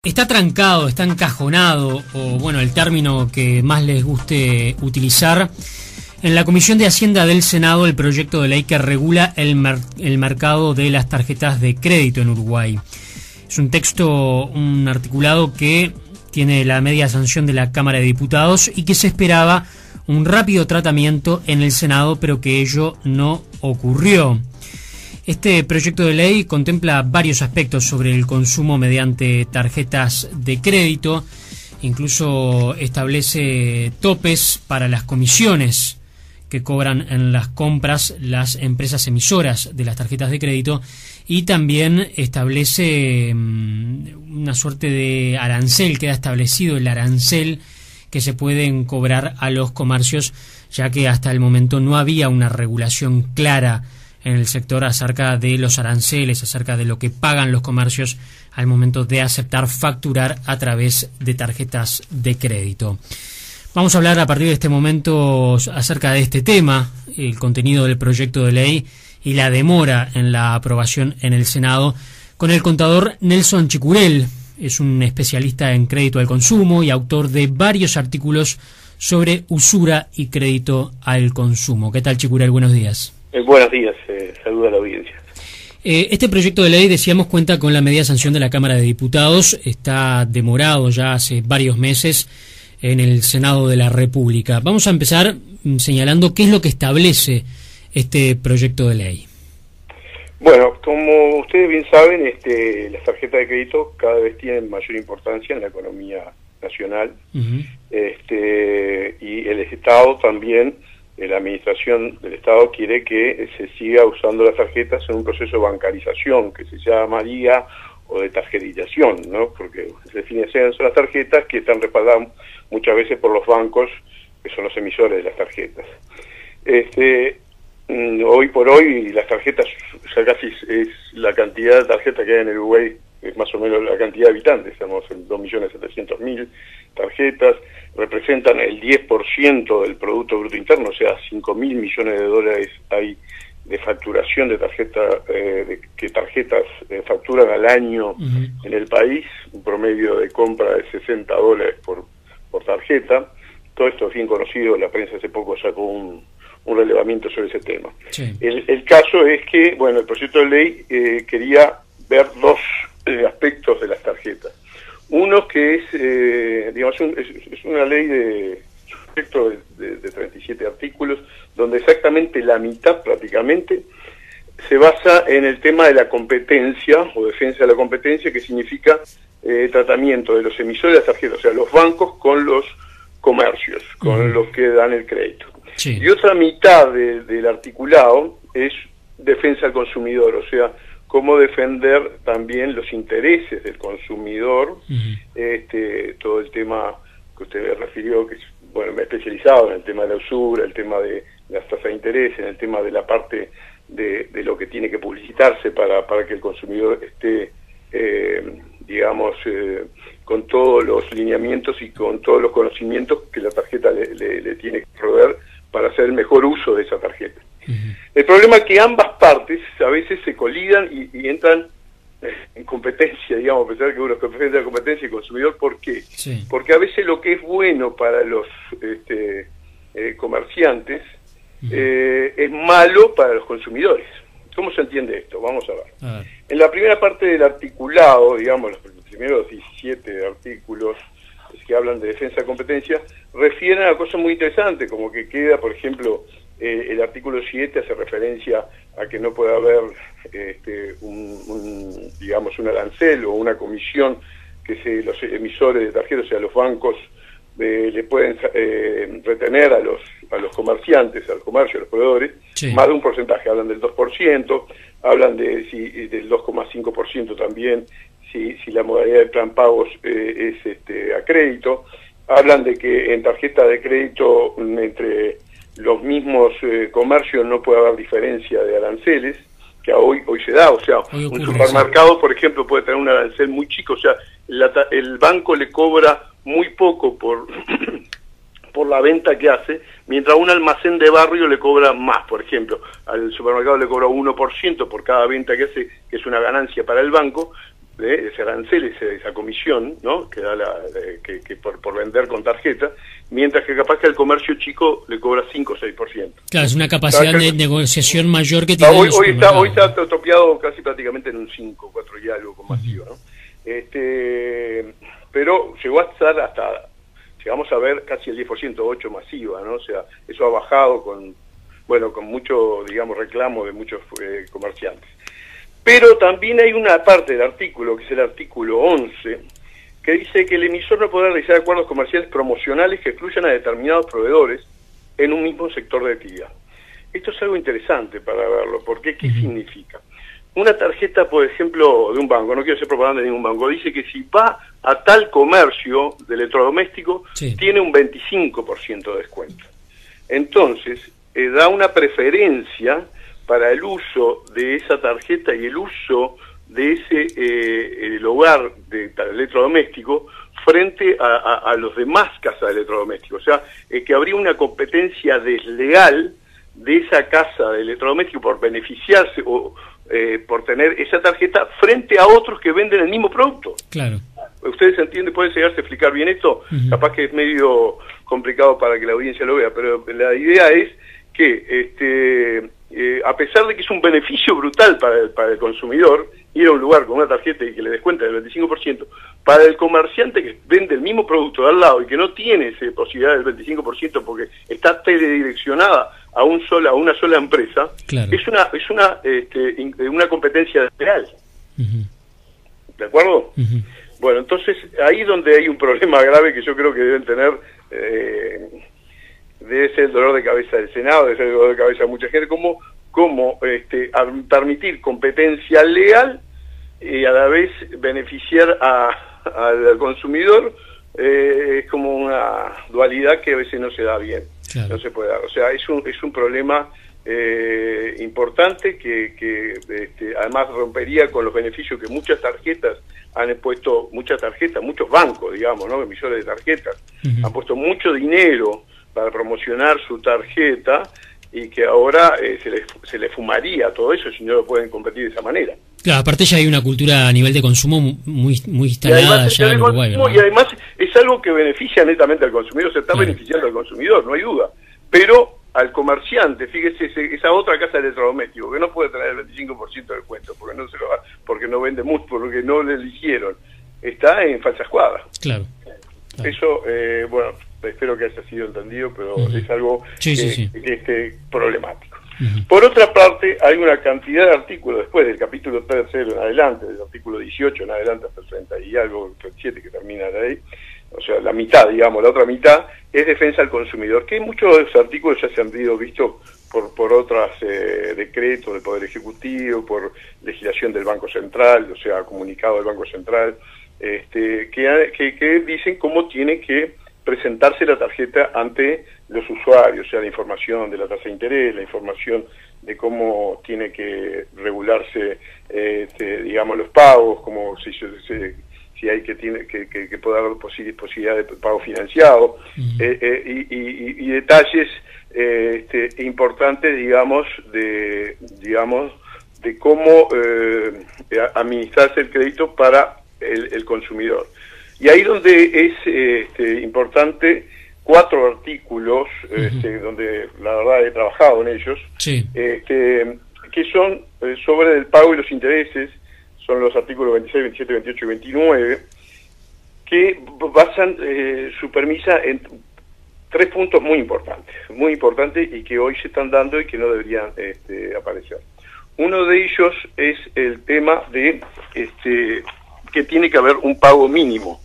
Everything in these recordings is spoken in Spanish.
Está trancado, está encajonado, o bueno, el término que más les guste utilizar, en la Comisión de Hacienda del Senado el proyecto de ley que regula el mercado de las tarjetas de crédito en Uruguay. Es un texto, un articulado que tiene la media sanción de la Cámara de Diputados y que se esperaba un rápido tratamiento en el Senado, pero que ello no ocurrió. Este proyecto de ley contempla varios aspectos sobre el consumo mediante tarjetas de crédito, incluso establece topes para las comisiones que cobran en las compras las empresas emisoras de las tarjetas de crédito y también establece una suerte de arancel, queda establecido el arancel que se pueden cobrar a los comercios, ya que hasta el momento no había una regulación clara en el sector acerca de los aranceles, acerca de lo que pagan los comercios al momento de aceptar facturar a través de tarjetas de crédito. Vamos a hablar a partir de este momento acerca de este tema, el contenido del proyecto de ley y la demora en la aprobación en el Senado, con el contador Nelson Chicurel. Es un especialista en crédito al consumo y autor de varios artículos sobre usura y crédito al consumo. ¿Qué tal, Chicurel? Buenos días. Buenos días, saludo a la audiencia. Este proyecto de ley, decíamos, cuenta con la media sanción de la Cámara de Diputados, está demorado ya hace varios meses en el Senado de la República. Vamos a empezar señalando qué es lo que establece este proyecto de ley. Bueno, como ustedes bien saben, las tarjetas de crédito cada vez tienen mayor importancia en la economía nacional, y el Estado también. La administración del Estado quiere que se siga usando las tarjetas en un proceso de bancarización, que se llamaría, o de tarjetización, ¿no? Porque definición son las tarjetas que están respaldadas muchas veces por los bancos, que son los emisores de las tarjetas. Hoy por hoy las tarjetas, ya casi es la cantidad de tarjetas que hay en el Uruguay, es más o menos la cantidad de habitantes, estamos en 2.700.000 tarjetas, representan el 10% del Producto Bruto Interno, o sea, 5.000 millones de dólares hay de facturación de tarjetas, que tarjetas facturan al año en el país, un promedio de compra de $60 por tarjeta. Todo esto es bien conocido, la prensa hace poco sacó un relevamiento sobre ese tema. Sí. El caso es que, bueno, el proyecto de ley quería ver dos aspectos de las tarjetas. Uno que es, digamos, es una ley de 37 artículos, donde exactamente la mitad prácticamente se basa en el tema de la competencia o defensa de la competencia, que significa tratamiento de los emisores de las tarjetas, o sea, los bancos con los comercios, con los que dan el crédito. Sí. Y otra mitad del articulado es defensa al consumidor, o sea, cómo defender también los intereses del consumidor, todo el tema que usted refirió, que bueno, me he especializado en el tema de la usura, el tema de las tasas de interés, en el tema de la parte de lo que tiene que publicitarse para que el consumidor esté, digamos, con todos los lineamientos y con todos los conocimientos que la tarjeta le tiene que proveer para hacer el mejor uso de esa tarjeta. El problema es que ambas partes a veces se colidan y entran en competencia, digamos, a pesar que uno es competente de la competencia y consumidor. ¿Por qué? Sí. Porque a veces lo que es bueno para los comerciantes es malo para los consumidores. ¿Cómo se entiende esto? Vamos a ver. En la primera parte del articulado, digamos, los primeros 17 artículos que hablan de defensa de competencia, refieren a cosas muy interesantes, como que queda, por ejemplo, el artículo 7 hace referencia a que no puede haber digamos, un arancel o una comisión que los emisores de tarjetas, o sea, los bancos, le pueden retener a los comerciantes, al comercio, a los proveedores, sí, más de un porcentaje. Hablan del 2%, hablan del 2,5% también, si la modalidad de plan pagos es a crédito. Hablan de que en tarjeta de crédito entre los mismos comercios no puede haber diferencia de aranceles, que hoy se da, o sea, un supermercado, por ejemplo, puede tener un arancel muy chico, o sea, el banco le cobra muy poco por la venta que hace, mientras un almacén de barrio le cobra más, por ejemplo, al supermercado le cobra 1% por cada venta que hace, que es una ganancia para el banco, ese arancel, esa comisión, ¿no?, que da que por vender con tarjeta, mientras que capaz que al comercio chico le cobra 5 o 6%. Claro, es una capacidad de negociación mayor que tiene hoy está topiado casi prácticamente en un 5, 4 y algo con masivo, ¿no? Pero llegó a estar llegamos a ver casi el 10%, 8 masiva, ¿no? O sea, eso ha bajado con mucho, digamos, reclamo de muchos comerciantes. Pero también hay una parte del artículo, que es el artículo 11, que dice que el emisor no podrá realizar acuerdos comerciales promocionales que excluyan a determinados proveedores en un mismo sector de actividad. Esto es algo interesante para verlo, porque ¿qué significa? Una tarjeta, por ejemplo, de un banco, no quiero hacer propaganda de ningún banco, dice que si va a tal comercio de electrodoméstico, tiene un 25% de descuento. Entonces, da una preferencia para el uso de esa tarjeta y el uso de el hogar de electrodoméstico frente a los demás casas de electrodomésticos. O sea, que habría una competencia desleal de esa casa de electrodoméstico por beneficiarse o por tener esa tarjeta frente a otros que venden el mismo producto. Claro. ¿Ustedes entienden? ¿Pueden llegarse a explicar bien esto? Capaz que es medio complicado para que la audiencia lo vea, pero la idea es que a pesar de que es un beneficio brutal para el consumidor ir a un lugar con una tarjeta y que le descuenten el 25%, para el comerciante que vende el mismo producto de al lado y que no tiene esa posibilidad del 25% porque está teledireccionada a una sola empresa, claro, es una competencia real. ¿De acuerdo? Bueno, entonces ahí es donde hay un problema grave que yo creo que deben tener. Debe ser el dolor de cabeza del Senado, debe ser el dolor de cabeza de mucha gente, cómo permitir competencia leal y a la vez beneficiar al consumidor. Es como una dualidad que a veces no se da bien, claro, no se puede dar. O sea, es un problema importante que además rompería con los beneficios que muchas tarjetas han puesto, muchos bancos, digamos, ¿no?, emisores de tarjetas, han puesto mucho dinero para promocionar su tarjeta y que ahora se le fumaría todo eso si no lo pueden competir de esa manera. Claro, aparte ya hay una cultura a nivel de consumo muy instalada ya en Uruguay, ¿verdad? Y además es algo que beneficia netamente al consumidor, se está beneficiando al consumidor, no hay duda, pero al comerciante, fíjese, esa otra casa de electrodoméstico que no puede tener el 25% de descuento porque no vende mucho, porque no le eligieron, está en falsa escuadra. Claro. Eso, bueno, espero que haya sido entendido, pero es algo problemático. Por otra parte, hay una cantidad de artículos después del capítulo 3 en adelante, del artículo 18 en adelante hasta el 30 y algo, 37 que termina de ahí, o sea, la mitad, digamos, la otra mitad es defensa al consumidor, que muchos de esos artículos ya se han visto por otros decretos del Poder Ejecutivo, por legislación del Banco Central, o sea, comunicado del Banco Central, que dicen cómo tiene que presentarse la tarjeta ante los usuarios, o sea, la información de la tasa de interés, la información de cómo tiene que regularse, digamos, los pagos, como si hay que pueda haber posibilidad de pago financiado, y detalles importantes, digamos, de cómo administrarse el crédito para el consumidor. Y ahí donde es importante 4 artículos, donde la verdad he trabajado en ellos, que son sobre el pago y los intereses, son los artículos 26, 27, 28 y 29, que basan su premisa en 3 puntos muy importantes y que hoy se están dando y que no deberían aparecer. Uno de ellos es el tema de que tiene que haber un pago mínimo,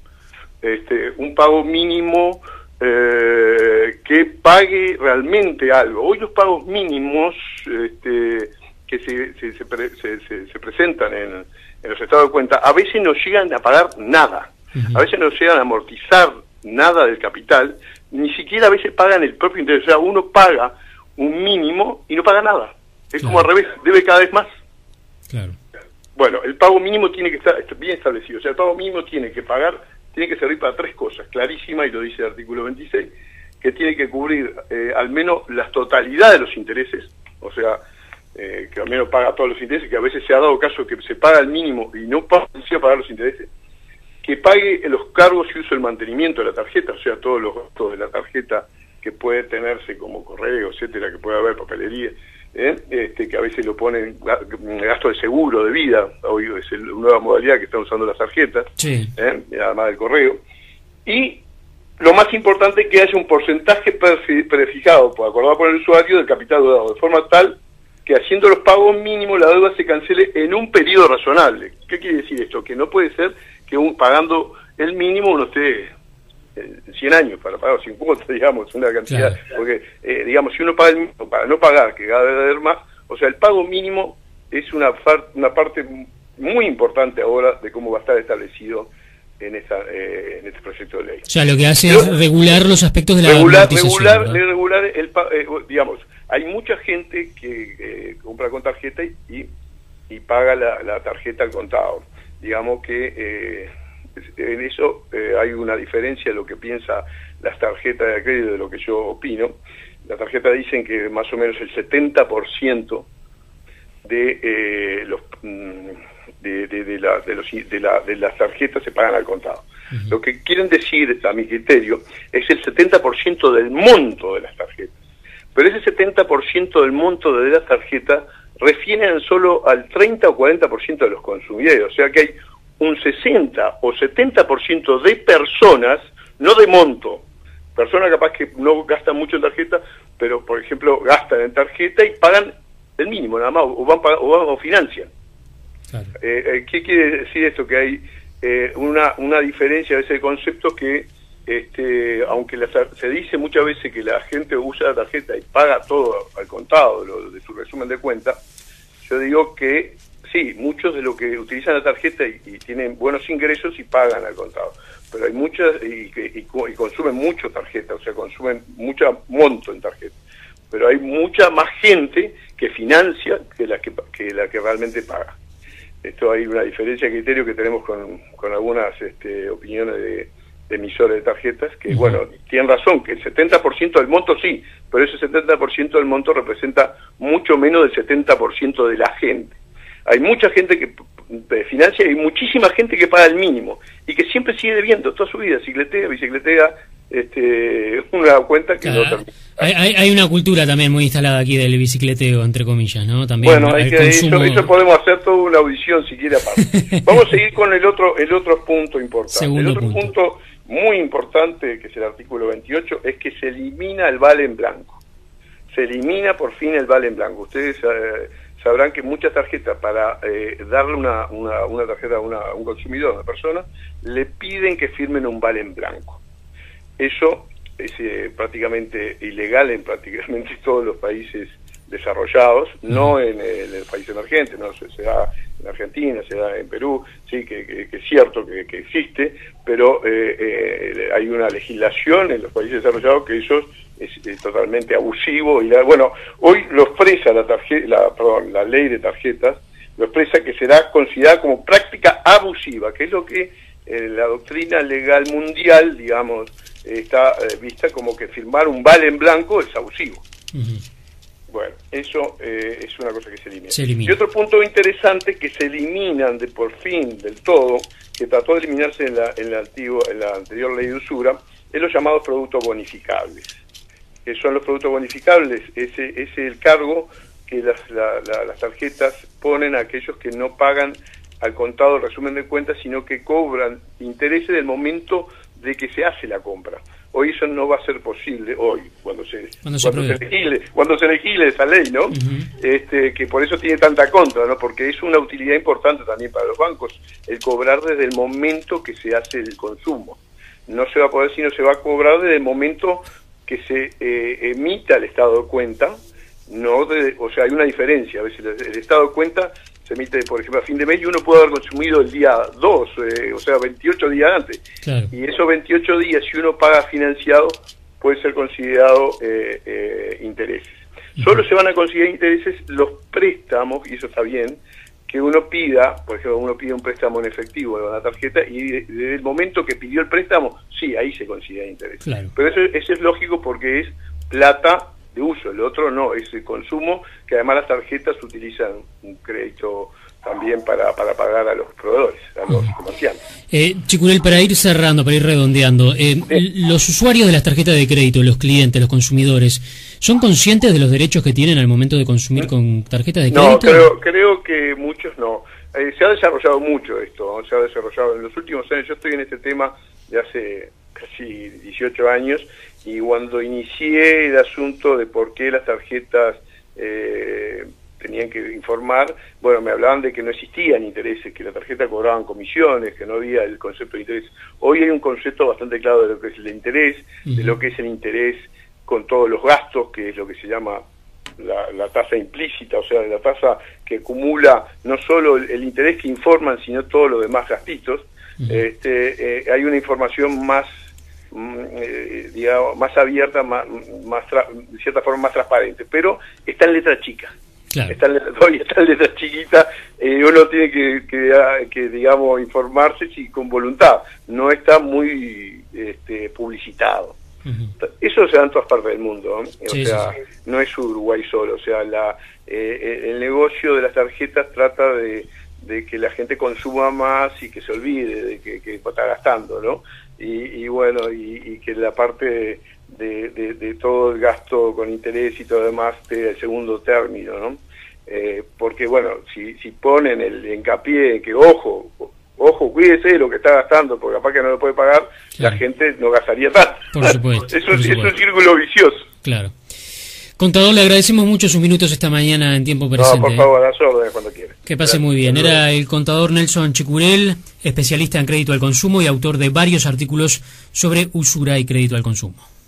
que pague realmente algo. Hoy los pagos mínimos que se presentan en los estados de cuenta a veces no llegan a pagar nada, a veces no llegan a amortizar nada del capital, ni siquiera a veces pagan el propio interés. O sea, uno paga un mínimo y no paga nada, es como al revés, debe cada vez más. Claro. Bueno, el pago mínimo tiene que estar bien establecido, o sea, el pago mínimo tiene que servir para 3 cosas, clarísima, y lo dice el artículo 26, que tiene que cubrir al menos la totalidad de los intereses, o sea, que al menos paga todos los intereses, que a veces se ha dado caso que se paga el mínimo y no paga pagar los intereses, que pague los cargos y uso el mantenimiento de la tarjeta, o sea, todos los gastos de la tarjeta que puede tenerse como correo, etcétera, que puede haber papelería, que a veces lo ponen gasto de seguro de vida, hoy es la nueva modalidad que están usando las tarjetas, sí. Además del correo, y lo más importante es que haya un porcentaje prefijado, acordado por el usuario, del capital deudado, de forma tal que haciendo los pagos mínimos la deuda se cancele en un periodo razonable. ¿Qué quiere decir esto? Que no puede ser que pagando el mínimo uno esté 100 años para pagar 50, digamos, una cantidad, claro. Porque, digamos, si uno paga el mínimo para no pagar, que cada vez va a haber más, o sea, el pago mínimo es una parte muy importante ahora de cómo va a estar establecido en este proyecto de ley. O sea, lo que hace es regular los aspectos de la amortización. Regular digamos, hay mucha gente que compra con tarjeta y paga la tarjeta al contado. Digamos que en eso hay una diferencia de lo que piensa las tarjetas de crédito de lo que yo opino. Las tarjetas dicen que más o menos el 70% de las tarjetas se pagan al contado. Uh-huh. Lo que quieren decir, a mi criterio, es el 70% del monto de las tarjetas. Pero ese 70% del monto de las tarjetas refieren solo al 30 o 40% de los consumidores. O sea que hay un 60 o 70% de personas, no de monto, personas capaz que no gastan mucho en tarjeta, pero por ejemplo gastan en tarjeta y pagan el mínimo nada más, o financian. Claro. ¿Qué quiere decir esto? Que hay una diferencia a veces de conceptos que, aunque se dice muchas veces que la gente usa la tarjeta y paga todo al contado de su resumen de cuenta, yo digo que sí, muchos de los que utilizan la tarjeta y tienen buenos ingresos y pagan al contado, pero hay muchas y consumen mucho tarjeta, o sea, consumen mucho monto en tarjeta, pero hay mucha más gente que financia que la que realmente paga. Esto hay una diferencia de criterio que tenemos con algunas opiniones de emisores de tarjetas, que bueno, tienen razón, que el 70% del monto sí, pero ese 70% del monto representa mucho menos del 70% de la gente. Hay mucha gente que financia y muchísima gente que paga el mínimo y que siempre sigue debiendo toda su vida, bicicletea, una cuenta que no termina. Hay una cultura también muy instalada aquí del bicicleteo, entre comillas, ¿no? También bueno, eso podemos hacer toda una audición si quiere aparte. Vamos a seguir con el otro punto importante. El otro punto muy importante, que es el artículo 28, es que se elimina el vale en blanco. Se elimina por fin el vale en blanco. Ustedes sabrán que muchas tarjetas, para darle una tarjeta a un consumidor, a una persona, le piden que firmen un vale en blanco. Eso es prácticamente ilegal en prácticamente todos los países desarrollados, no en el país emergente, no se da en Argentina, se da en Perú, sí, que es cierto que existe, pero hay una legislación en los países desarrollados que eso es totalmente abusivo. Bueno, hoy lo expresa la ley de tarjetas, lo expresa que será considerada como práctica abusiva, que es lo que la doctrina legal mundial, digamos, está vista como que firmar un vale en blanco es abusivo. Uh-huh. Bueno, eso es una cosa que se elimina. Y otro punto interesante que se eliminan por fin del todo, que trató de eliminarse en la anterior ley de usura, es los llamados productos bonificables. Que son los productos bonificables, ese es el cargo que las tarjetas ponen a aquellos que no pagan al contado el resumen de cuentas, sino que cobran intereses del momento de que se hace la compra. Hoy eso no va a ser posible, cuando se legisle esa ley, ¿no? Uh-huh. Que por eso tiene tanta contra, ¿no? Porque es una utilidad importante también para los bancos, el cobrar desde el momento que se hace el consumo. No se va a poder, sino se va a cobrar desde el momento que se emita el estado de cuenta, o sea, hay una diferencia. A veces el estado de cuenta se emite, por ejemplo, a fin de mes y uno puede haber consumido el día 2, o sea, 28 días antes. Claro. Y esos 28 días, si uno paga financiado, puede ser considerado intereses. Uh-huh. Solo se van a considerar intereses los préstamos, y eso está bien, que uno pida, por ejemplo, uno pide un préstamo en efectivo de una tarjeta y desde el momento que pidió el préstamo, sí, ahí se considera interés. Claro. Pero eso es lógico porque es plata de uso, el otro no, es el consumo, que además las tarjetas utilizan un crédito también para pagar a los proveedores, a los comerciantes. Chicurel, para ir cerrando, para ir redondeando, los usuarios de las tarjetas de crédito, los clientes, los consumidores, ¿son conscientes de los derechos que tienen al momento de consumir con tarjetas de crédito? No, creo que muchos no. Se ha desarrollado mucho esto, ¿no? Se ha desarrollado en los últimos años. Yo estoy en este tema de hace casi 18 años, y cuando inicié el asunto de por qué las tarjetas tenían que informar, bueno, me hablaban de que no existían intereses, que la tarjeta cobraban comisiones, que no había el concepto de interés. Hoy hay un concepto bastante claro de lo que es el interés, de lo que es el interés con todos los gastos, que es lo que se llama la tasa implícita, o sea, la tasa que acumula no solo el interés que informan, sino todos los demás gastitos. Hay una información más digamos, más abierta, de cierta forma más transparente, pero está en letra chica. Claro. Todavía está en letra chiquita, uno tiene que digamos, informarse con voluntad, no está muy publicitado. Eso se da en todas partes del mundo, ¿no? O sea, no es Uruguay solo, o sea, el negocio de las tarjetas trata de que la gente consuma más y que se olvide de que está gastando, ¿no? Y bueno, y que la parte de todo el gasto con interés y todo lo demás esté el segundo término, ¿no? Porque bueno, si ponen el hincapié en que ojo, cuídese de lo que está gastando, porque capaz que no lo puede pagar, claro, la gente no gastaría tanto. Por supuesto. Es un círculo vicioso. Claro. Contador, le agradecemos mucho sus minutos esta mañana en tiempo presente. No, por favor, a las órdenes cuando quiera. Que pase muy bien. Era el contador Nelson Chicurel, especialista en crédito al consumo y autor de varios artículos sobre usura y crédito al consumo.